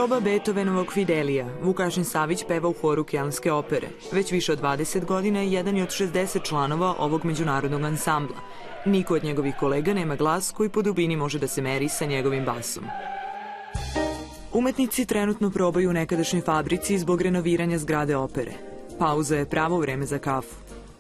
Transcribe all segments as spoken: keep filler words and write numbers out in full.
doba Beethovenovog Fidelija, Vukašin Savić peva u horu Kelnske opere. Već više od dvadeset godina je jedan od šezdeset članova ovog međunarodnog ansambla. Niko od njegovih kolega nema glas koji po dubini može da se meri sa njegovim basom. Umetnici trenutno probaju u nekadašnjoj fabrici zbog renoviranja zgrade opere. Pauza je pravo vreme za kafu.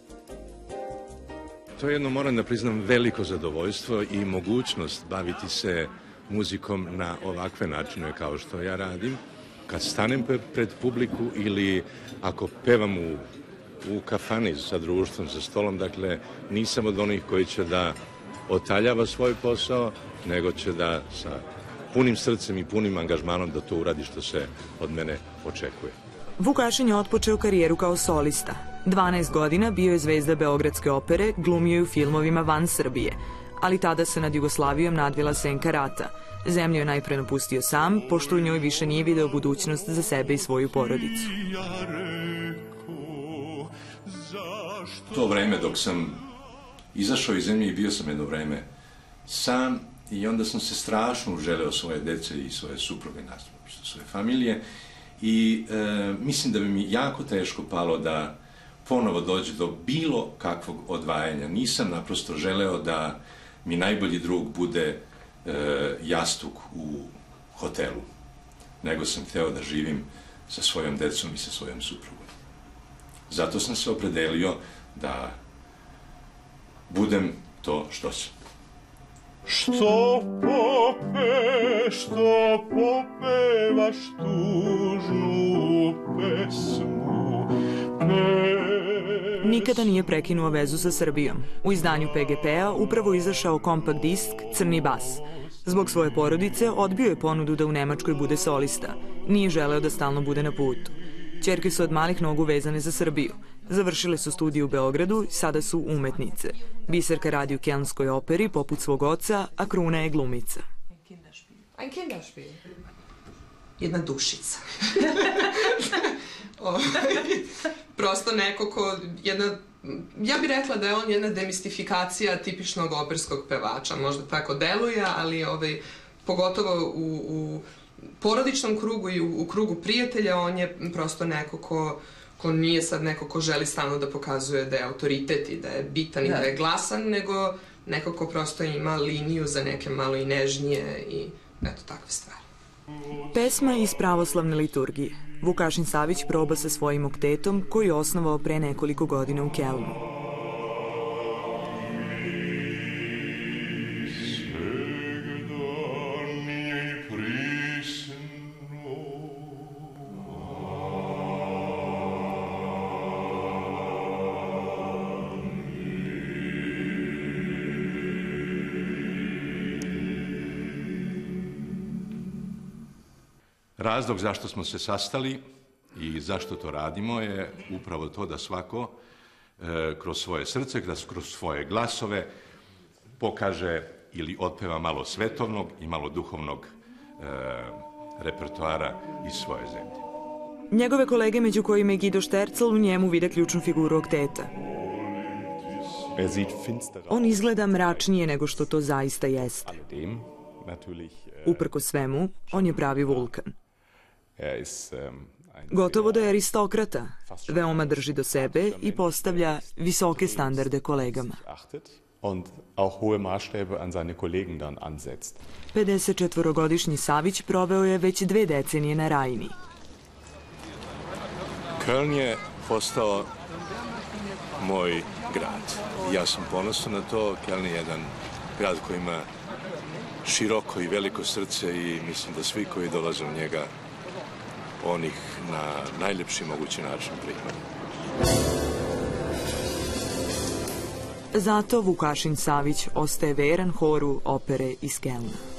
To je jedno, moram da priznam, veliko zadovoljstvo i mogućnost baviti se muzikom na ovakve načine kao što ja radim. Kad stanem pred publiku ili ako pevam u, u kafani sa društvom, sa stolom, dakle, nisam od onih koji će da otaljava svoj posao, nego će da sa punim srcem i punim angažmanom da to uradi što se od mene očekuje. Vukašin je otpočeo karijeru kao solista. dvanaest godina bio je zvezda Beogradske opere, glumio je u filmovima van Srbije, ali tada se nad Jugoslavijom nadvila senka rata. Zemlju je najpre napustio sam, pošto u njoj više nije video budućnost za sebe i svoju porodicu. To vreme dok sam izašao iz zemlje i bio sam jedno vreme sam i onda sam se strašno uželeo svoje dece i svoje supruge, svoje familije i e, mislim da bi mi jako teško palo da ponovo dođe do bilo kakvog odvajanja. Nisam naprosto želeo da mi najbolji drug bude e, jastuk u hotelu, nego sam hteo da živim sa svojom decom i sa svojom suprugom. Zato sam se opredelio da budem to što sam. Što pope, što popevaš tužnu pesmu, Nikada nije prekinuo vezu sa Srbijom. U izdanju P G P-a upravo izašao kompakt disk Crni bas. Zbog svoje porodice odbio je ponudu da u Nemačkoj bude solista. Nije želeo da stalno bude na putu. Ćerke su od malih nogu vezane za Srbiju. Završile su studiju u Beogradu, sada su umetnice. Biserka radi u Kelnskoj operi, poput svog oca, a Kruna je glumica. Ein Kinderspiel. Jedna dušica. Prosto neko ko, jedna, ja bih rekla da je on jedna demistifikacija tipičnog operskog pevača. Možda tako deluje, ali ovaj, pogotovo u, u porodičnom krugu i u, u krugu prijatelja on je prosto neko ko, ko nije sad neko ko želi stalno da pokazuje da je autoritet i da je bitan i da je glasan, nego neko ko prosto ima liniju za neke malo i nežnije i eto takve stvari. Pesma iz pravoslavne liturgije. Vukašin Savić proba sa svojim oktetom koji je osnovao pre nekoliko godina u Kelnu. Razlog zašto smo se sastali i zašto to radimo je upravo to da svako e, kroz svoje srce, da kroz svoje glasove pokaže ili otpeva malo svetovnog i malo duhovnog e, repertoara iz svoje zemlje. Njegove kolege, među kojima je Guido Sterzel, u njemu vide ključnu figuru okteta. On izgleda mračnije nego što to zaista jeste. Uprko svemu, on je pravi vulkan. Gotovo da je aristokrata, veoma drži do sebe i postavlja visoke standarde kolegama. pedesetčetvorogodišnji Savić proveo je već dve decenije na Rajni. Köln je postao moj grad. Ja sam ponosan na to. Köln je jedan grad koji ima široko i veliko srce i mislim da svi koji dolaze u njega onih na najljepši mogući način primaju. Zato Vukašin Savić ostaje veran horu opere iz Kelna.